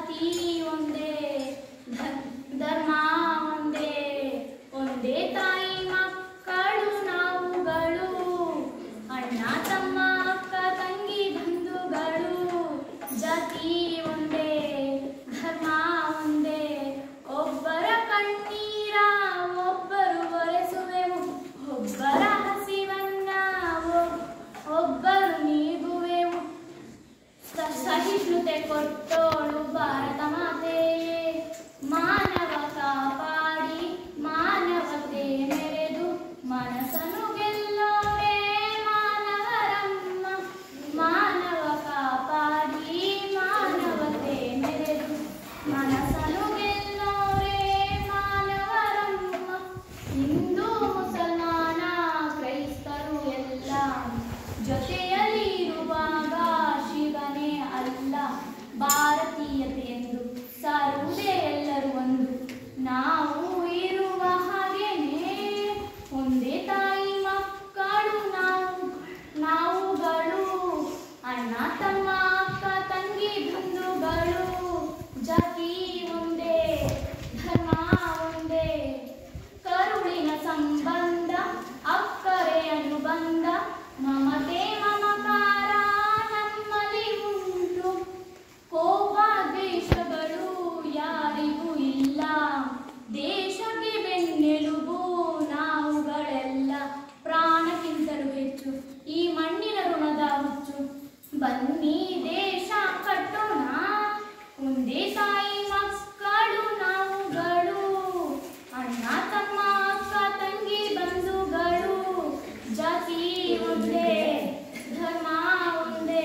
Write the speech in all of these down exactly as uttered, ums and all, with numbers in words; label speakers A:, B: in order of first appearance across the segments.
A: ಜಾತಿ ಒಂದೇ, ಧರ್ಮ ಒಂದೇ, ಒಂದೇ ತಾಯಿ ಮಕ್ಕಳು ನಾವುಗಳು, ಅಣ್ಣ ತಮ್ಮ ಅಕ್ಕ ತಂಗಿ ಬಂಧುಗಳು. ಜಾತಿ ಒಂದೇ, ಧರ್ಮ ಒಂದೇ, ಒಬ್ಬರ ಕಣ್ಣೀರ ಒಬ್ಬರು ಒರೆಸುವೆವು, ಒಬ್ಬರ ಹಸಿವನ್ನ ಒಬ್ಬರು ನೀಗುವೆವು. ಸಹಿಷ್ಣುತೆ ಕೊಟ್ಟೋಳು ಭಾರತ ಮಾತೆಯೇ, ಮಾನವ ಕಾಪಾಡಿ ಮಾನವತೆ ಮೆರೆದು ಮನಸ್ಸನ್ನು ಗೆಲ್ಲೋರೆ ಮಾನವರಮ್ಮ. ಮಾನವ ಕಾಪಾಡಿ ಮಾನವತೆ ಮೆರೆದು ಮನಸ್ಸನ್ನು ಗೆಲ್ಲೋರೆ ಮಾನವರಮ್ಮ. ಹಿಂದೂ ಮುಸಲ್ಮಾನ ಕ್ರೈಸ್ತರು ಎಲ್ಲ ಜೊತೆಯಲ್ಲಿ ಇರುವಾಗ ಶಿವನೇ ಅಲ್ಲ, ಭಾರತೀಯತೆಯೆಂದು ಸಾರುವುದೇ ಎಲ್ಲರೂ ಒಂದು. ನಾವು ಇರುವ ಹಾಗೇನೆ ಒಂದೇ ತಾಯಿ ಮಕ್ಕಳು ನಾವು ನಾವುಗಳು, ಅಣ್ಣ ತಮ್ಮ ಅಕ್ಕ ತಂಗಿ ಬಂಧುಗಳು. ಜಾತಿ ಒಂದೇ, ಧರ್ಮ ಒಂದೇ, ಕರುಳಿನ ಸಂಬಂಧ ಅಕ್ಕರೆ ಅನುಬಂಧ, ಮಮತೆ ಮಮಕಾರ ನಮ್ಮಲ್ಲಿ ಉಂಟು. ಕೋಪ ದ್ವೇಷಗಳು ಯಾರಿಗೂ ಇಲ್ಲ, ದೇಶಕ್ಕೆ ಬೆನ್ನೆಲುಬು ನಾವುಗಳೆಲ್ಲ. ಪ್ರಾಣಕ್ಕಿಂತಲೂ ಹೆಚ್ಚು ಈ ಮಣ್ಣಿನ ಋಣದ ಹುಚ್ಚು, ಬನ್ನಿ ದೇಶ ಕಟ್ಟೋಣ ಒಂದೇ ತಾಯಿ ಮಕ್ಕಳು ನಾವುಗಳು, ಅಣ್ಣ ತಮ್ಮ ಅಕ್ಕ ತಂಗಿ ಬಂಧುಗಳು. ಜಾತಿ ಒಂದೇ, ಧರ್ಮ ಒಂದೇ.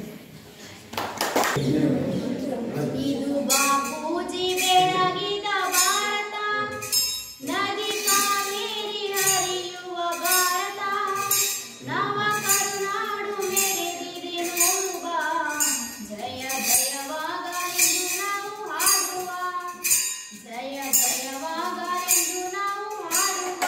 A: ಇದು ಬಾಪೂಜಿ ಬೆಳಗಿದ ಭಾರತ, ನದಿ ಕಾವೇರಿ ಹರಿಯುವ ಭಾರತ, ನವ ಕರುನಾಡು ಮೆರೆದಿದೆ ನೋಡುವ. ಜಯ ಜಯವಾಗಲೆಂದು ನಾವು ಹಾಡುವ, ಜಯ ಜಯವಾಗಲೆಂದು ನಾವು ಹಾಡುವ.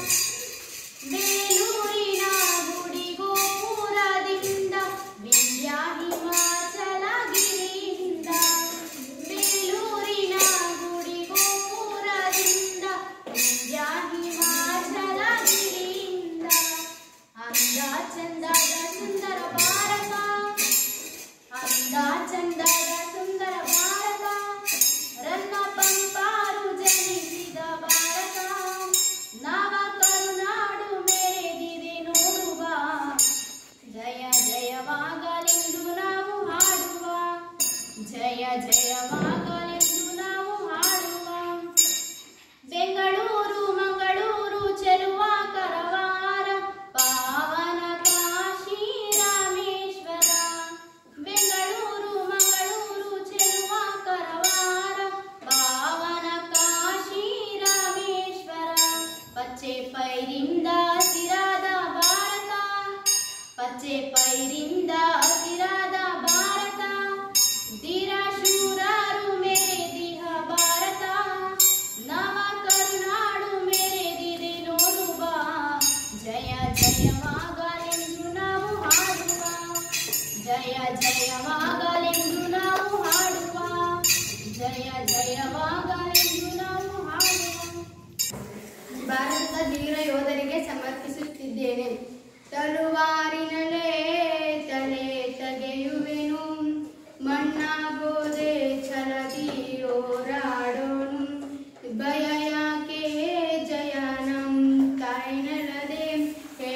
A: ಬೇಲೂರಿನ ಗುಡಿ ಗೋಪುರದಿಂದ ವಿಂಧ್ಯ ಹಿಮಾಚಲಗಿರಿಯಿಂದ, ಬೇಲೂರಿನ ಗುಡಿ ಗೋಪುರದಿಂದ ವಿಂಧ್ಯ ಹಿಮಾಚಲಗಿರಿಯಿಂದ. ಅಂದ ಚಂದದ ಸುಂದರ ಭಾರತ, ಅಂದ ಚಂದದ ಸುಂದರ ಭಾರತ, ರನ್ನ ಪಂಪಾರು ಜನಿಸಿದ ಭಾರತ, ನವ ಕರುನಾಡು ಮೆರೆದಿದೆ ನೋಡುವ. ಜಯ ಜಯವಾಗಲೆಂದು ನಾವು ಹಾಡುವ, ಜಯ ಜಯವಾಗಲೆಂದು ನಾವು ಹಾಡುವ. ಬೆಂಗಳೂರು ಮಂಗಳೂರು ಚೆಲುವ ಕರವಾರ, ಪಾವನ ಕಾಶಿ ರಾಮೇಶ್ವರ. ಬೆಂಗಳೂರು ಮಂಗಳೂರು ಚೆಲುವ ಕರವಾರ, ಪಾವನ ಕಾಶಿ ರಾಮೇಶ್ವರ. ಪಚ್ಚೆ ಪೈರಿಂದ ಹಸಿರಾದ ಭಾರತ, ಪಚ್ಚೆ ಪೈರಿಂದ ಹಸಿರಾದ ಭಾರತ, ಧೀರ ಶೂರರು ಮೆರೆದಿಹ ಭಾರತ, ನವ ಕರುನಾಡು ಮೆರೆದಿದೆ ನೋಡುವ. ಜಯ ಜಯವಾಗಲೆಂದು ನಾವು ಹಾಡುವ, ಜಯ ಜಯವಾಗಲೆಂದು ನಾವು ಹಾಡುವ, ಜಯ ಜಯವಾಗಲೆಂದು ನಾವು ಹಾಡುವ. ಭಾರತದ ಧೀರ ಯೋಧರಿಗೆ ಸಮರ್ಪಿಸುತ್ತಿದ್ದೇನೆ. ತಲುವಾರಿನಲ್ಲೇ ತಲೆ ತೆಗೆಯುವೆನು, ಮಣ್ಣಾಗೋದೆ ಛಲದಿ ಹೋರಾಡೋನು. ಭಯ ಯಾಕೆ ಜಯ ನಮ್ ತಾಯ್ನಲ್ಲದೆ, ಹೇ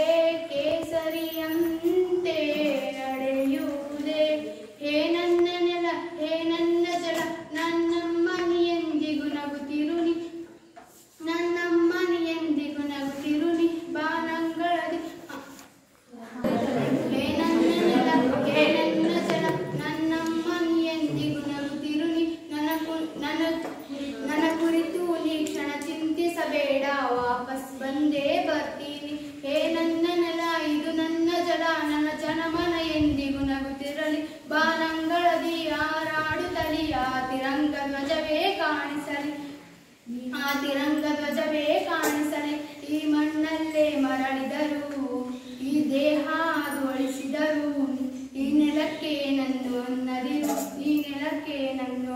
A: ಕೇಸರಿಯಂತೆ ನಡೆಯುವುದೇ. ಹೇ ನನ್ನ ನೆಲ, ಹೇ ನನ್ನ ಜಲ, ನನ್ನಮ್ಮನಿಯೆಂದಿಗೂ ನಗುತ್ತಿರುನಿ, ನನ್ನಮ್ಮನಿಯೆಂದಿಗೂ ನಗುತ್ತಿರುನಿ. ಬಾನಂಗಳದಿ ಹೇ ನನ್ನ ನೆಲ, ಹೇ ನನ್ನ ಜಲ, ನನ್ನಮ್ಮನಿಯೆಂದಿಗೂ ನಗುತ್ತಿರುನಿ. ನನ್ನ ನನ್ನ ನನ್ನ ಕುರಿತು ನೀ ಕ್ಷಣ ಚಿಂತಿಸಬೇಡ, ವಾಪಸ್ ಬಂದೇ ಬರ್ತೀನಿ. ಹೇ ನನ್ನ ನೆಲ, ಇದು ನನ್ನ ಜಲ, ನನ್ನ ಜನಮನ ಎಂದಿಗೂ ನಗುತ್ತಿರಲಿ. ಬಾನಂಗಳದಿ ಹಾರಾಡುತ್ತಲಿ ಆ ತಿರಂಗ ಧ್ವಜವೇ ಕಾಣಿಸಲಿ, ಆ ತಿರಂಗ ಧ್ವಜವೇ ಕಾಣಿಸಲಿ. ಈ ಮಣ್ಣಲ್ಲೇ ಮರಳಿದರು, ಈ ದೇಹ ಅಳಿಸಿದರು, ಈ ನೆಲಕ್ಕೆ ನನ್ನ ನದಿರು, ಈ ನೆಲಕ್ಕೆ ನನ್ನ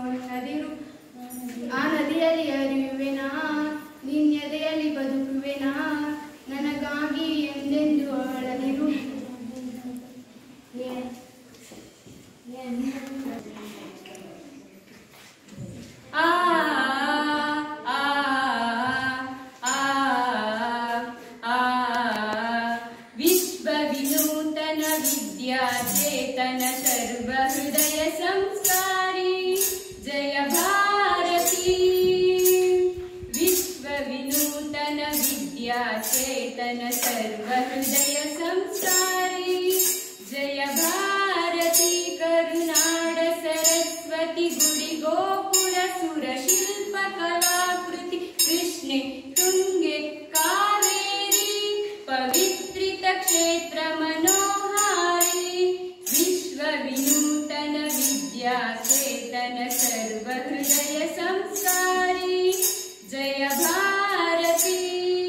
A: ಆ ಆ ಆ ಆ ವಿಶ್ವ ವಿನೂತನ ವಿದ್ಯಾಚೇತನ ಸರ್ವ ಹೃದಯ ಸಂಸ್ಕಾರಿ ಜಯ ಭಾರತಿ ವಿಶ್ವ ವಿನೂತನ ವಿದ್ಯಾಚೇತನ ಸರ್ವ ಹೃದಯ ಸಂಸ್ಕಾರಿ ಜಯ ಭಾರತಿ ಕರುನಾಡ ಸರಸ್ವತಿ ಗುಡಿ ಗೋಪುರ ಸುರ ಶಿಲ್ಪ ಕಲಾಕೃತಿ ಕೃಷ್ಣೆ ತುಂಗೆ ಕಾವೇರಿ ಪವಿತ್ರಿತ ಕ್ಷೇತ್ರ ಮನೋಹಾರಿ ವಿಶ್ವ ವಿನೂತನ ವಿದ್ಯಾಚೇತನ ಸರ್ವ ಹೃದಯ ಸಂಸ್ಕಾರಿ ಜಯ ಭಾರತಿ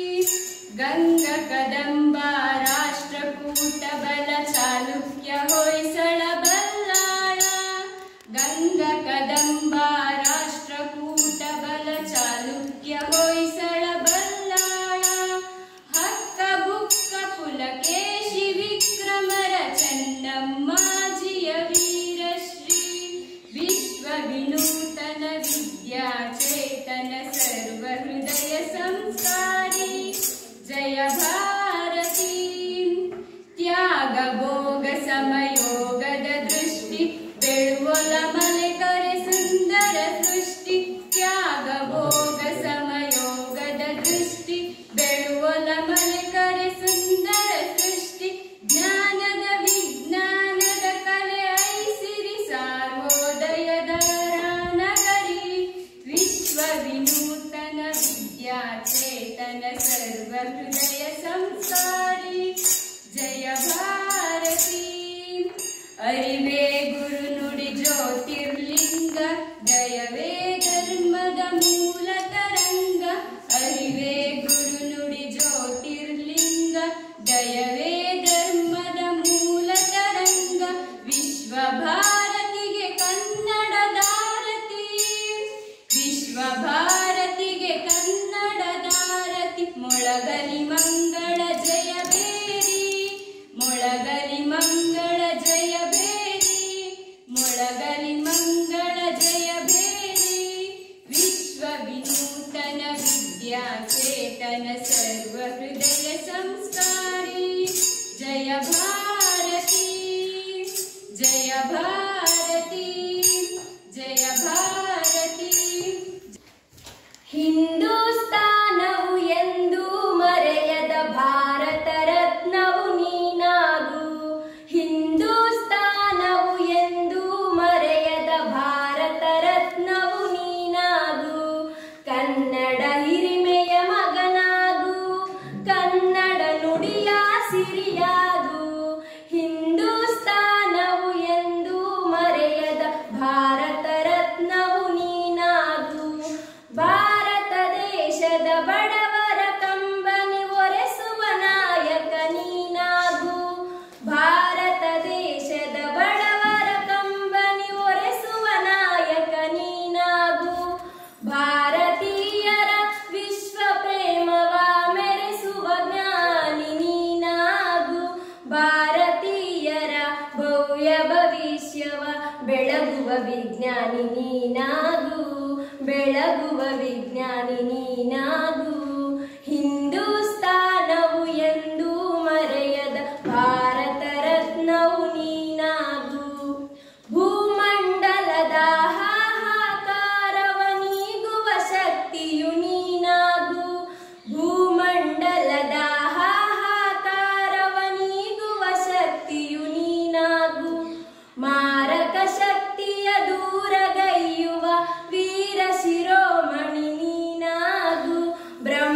A: ಗಂಗಾ ಕದಂಬ ರಾಷ್ಟ್ರಕೂಟ ಬಲ ಚಾಲುಕ್ಯ ಹೊಯ್ಸಳ ಬಲ್ಲಾಳ ಗಂಗಾ ಕದಂಬ ರಾಷ್ಟ್ರಕೂಟ ಬಲ ಚಾಲುಕ್ಯ ಹೊಯ್ಸಳ ಬಲ್ಲಾಳ ಹಕ್ಕ ಬುಕ್ಕ ಪುಲಕೇಶಿ ವಿಕ್ರಮರ ಚೆನ್ನಮ್ಮಾಜಿಯ ವೀರಶ್ರೀ ವಿಶ್ವ ವಿನೂತನ ವಿದ್ಯಾಚೇತನ ಸರ್ವ ಹೃದಯ ಸಂಸ್ಕಾರಿ ಜಯ ಭಾರತಿ ತ್ಯಾಗ ಭೋಗ ಸಮಯೋಗದ ದೃಷ್ಟಿ ಬೆಳುವೊಲ ಮಲೆ ಕರೆ ಸುಂದರ ಸೃಷ್ಟಿ ತ್ಯಾಗ ಭೋಗ ಸಮಯೋಗದ ದೃಷ್ಟಿ ಬೆಳುವೊಲ ಮಲೆ ಕರೆ ಸುಂದರ ಸೃಷ್ಟಿ ಜ್ಞಾನದ ವಿಜ್ಞಾನದ ಕಲೆ ಐಸಿರಿ ಸಾರ್ವೋದಯದ ನಗರಿ ವಿಶ್ವ ವಿನೂತನ ವಿದ್ಯಾಚೇತನ ಸರ್ವ ಹೃದಯ ಸಂಸ್ಕಾರಿ ಜಯ ಭಾರತಿ ಅರಿವೇ ಗುರು ನುಡಿ ಜ್ಯೋತಿರ್ಲಿಂಗ ದಯವೇ ಧರ್ಮದ ಮೂಲ ತರಂಗ ಅರಿವೇ ಗುರು ನುಡಿ ಜ್ಯೋತಿರ್ಲಿಂಗ ದಯವೇ ಧರ್ಮದ ಮೂಲ ತರಂಗ ವಿಶ್ವ ಭಾರತಿಗೆ ಕನ್ನಡದಾರತಿ ವಿಶ್ವ ಭಾರತಿಗೆ ಕನ್ನಡದಾರತಿ ಮೊಳಗಲಿ ಮಂಗಳ ಜಯ ಬೇರಿ ಮೊಳಗಲಿ ಮಂಗಳ ಜಯ ಬೇರಿ ಮೊಳಗಲಿ ಮಂಗಳ ಜಯ ಬೇರಿ ವಿಶ್ವ ವಿನೂತನ ವಿದ್ಯಾಚೇತನ ಸರ್ವ ಹೃದಯ ಸಂಸ್ಕಾರಿ ಜಯ ಭಾರತಿ ಜಯ ಭಾರತಿ ಜಯ ಭಾರತಿ ಹಿಂದೂಸ್ತಾನವು ಎಂದು ಮರೆಯದ ಭಾರತ ರತ್ನವು ನೀನಾಗು ಹಿಂದೂಸ್ತಾನವು ಎಂದು ಮರೆಯದ ಭಾರತ ರತ್ನವು ನೀನಾಗು ಕನ್ನಡ ಹಿರಿಮೆಯ ಮಗನಾಗು ಕನ್ನಡ ನುಡಿಯ ಸಿರಿಯಾಗು ಹಿಂದೂಸ್ತಾನವು ಎಂದು ಮರೆಯದ ಭಾರತ ರತ್ನವು ನೀನಾಗು ಭಾರತ ದೇಶದ ಬಡವರ ಕಂಬನಿ ಒರೆಸುವ ನಾಯಕ ನೀನಾಗು ಭಾರತ ದೇಶದ ಬಡವರ ಕಂಬನಿ ಒರೆಸುವ ನಾಯಕ ನೀನಾಗು ಭಾರತೀಯರ ವಿಶ್ವ ಪ್ರೇಮವ ಮೆರೆಸುವ ಜ್ಞಾನಿ ನೀನಾಗು ಭಾರತೀಯರ ಭವ್ಯ ಭವಿಷ್ಯವ ಬೆಳಗುವ ವಿಜ್ಞಾನಿ ನೀನಾಗು ಬೆಳಗುವ ವಿಜ್ಞಾನಿ ನೀನಾಗು ಹಿಂದೂಸ್ತಾನವು ಎಂದು ಮರೆಯದ ಭಾರತ ರತ್ನವು ನೀನಾಗು ಭೂಮಂಡಲದ ಹಾಹಾಕಾರವ ನೀಗುವ ಶಕ್ತಿಯು ನೀನಾಗು ಭೂಮಂಡಲದ ಹಾಹಾಕಾರವ ನೀಗುವ ಶಕ್ತಿಯು ನೀನಾಗು ಮಾರಕ ಶಕ್ತಿಯ ದೂರಗೈಯುವ ವೀರ ಶಿರೋಮಣಿ ನೀನಾಗು ಬ್ರಹ್ಮ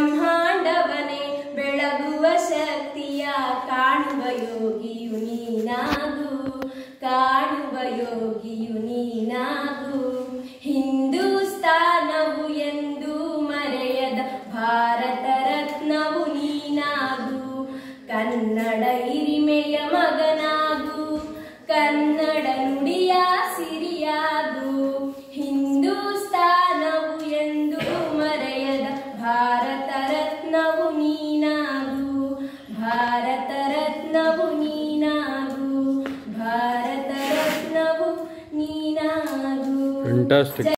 B: Fantastic.